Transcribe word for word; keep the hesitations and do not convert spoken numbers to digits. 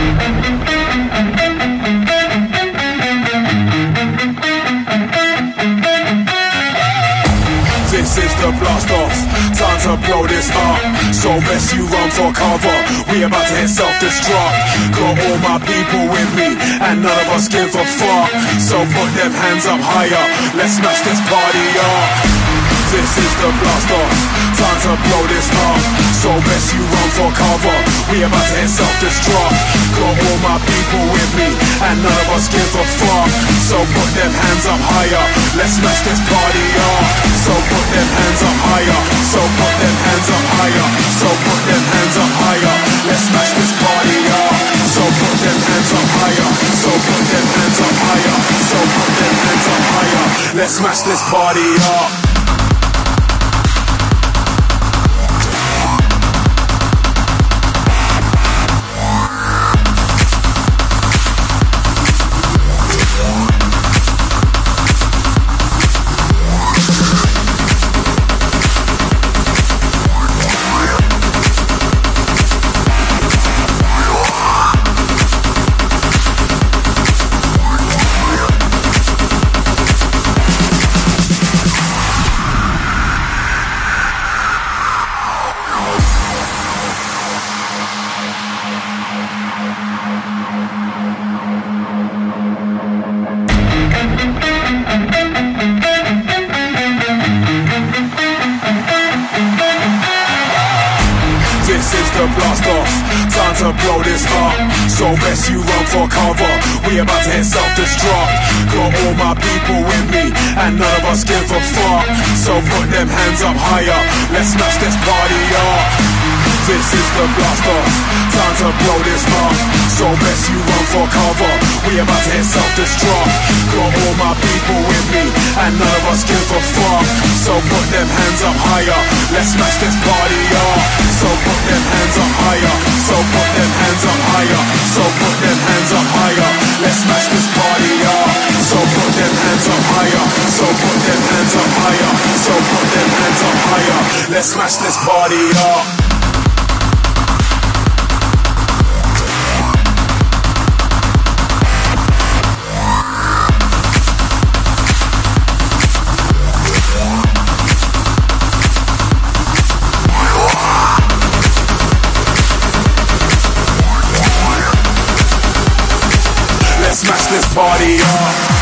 This is the blast off, time to blow this up. So best you run for cover, we about to hit self-destruct. Got all my people with me, and none of us give a fuck. So put them hands up higher, let's smash this party up. This is the blast off, time to blow this up. So best you run for cover, we about to hit self-destruct. Got all my people with me, and none of us give a fuck. So put them hands up higher, let's smash this party up. So put them hands up higher, so put them hands up higher, so put them hands up higher, let's smash this party up. So put them hands up higher, so put them hands up higher, so put them hands up higher, let's smash this party up. This is the blast off, time to blow this up. So best you run for cover, we about to hit self-destruct. Got all my people with me, and none of us give a fuck. So put them hands up higher, let's smash this party up. This is the blast off, time to blow this up. So best you run for cover, we about to hit self-destruct. Got all my people with me, and none of us give a fuck. So put them hands up higher, let's smash this party up. So put them hands up higher, so put them hands up higher, so put them hands up higher, let's smash this party up. So put them hands up higher, so put them hands up higher, so put them hands up higher, let's smash this party up. Smash this party up.